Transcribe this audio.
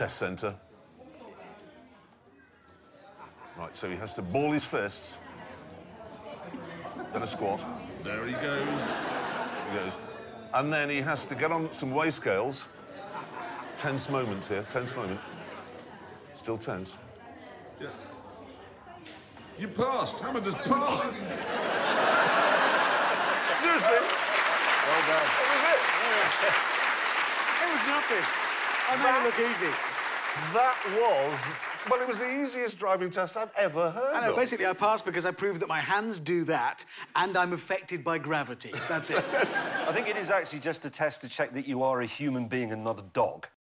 test centre. Right, so he has to ball his fists. Then a squat. There he goes. He goes. And then he has to get on some weigh scales. Tense moment here, tense moment. Still tense. Yeah. You passed. Hammond has passed. Seriously? Well done. That was it. It was nothing. I made it look easy. That was... Well, it was the easiest driving test I've ever heard I know, of. basically, I passed because I proved that my hands do that and I'm affected by gravity. That's it. I think it is actually just a test to check that you are a human being and not a dog.